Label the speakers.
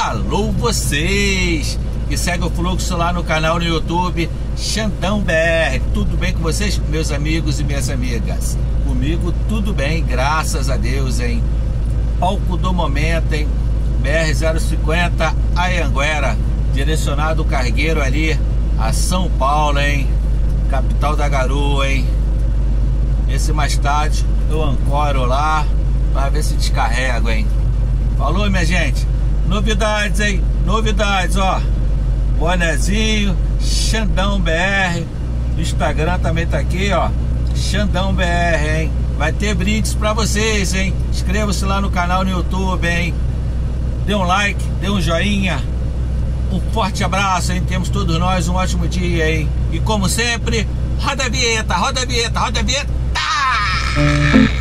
Speaker 1: Alô vocês que segue o fluxo lá no canal no YouTube Xandão BR. Tudo bem com vocês, meus amigos e minhas amigas? Comigo tudo bem, graças a Deus, hein? Palco do momento, hein? BR-050 Anhanguera, direcionado o cargueiro ali a São Paulo, hein? Capital da garoa, hein? Esse mais tarde eu ancoro lá para ver se descarrego, hein? Falou, minha gente? Novidades, hein? Novidades, ó. Bonezinho, Xandão BR. O Instagram também tá aqui, ó. Xandão BR, hein? Vai ter brindes pra vocês, hein? Inscreva-se lá no canal no YouTube, hein? Dê um like, dê um joinha. Um forte abraço, hein? Temos todos nós um ótimo dia, hein? E como sempre, roda a vinheta, roda a vinheta, roda a vinheta!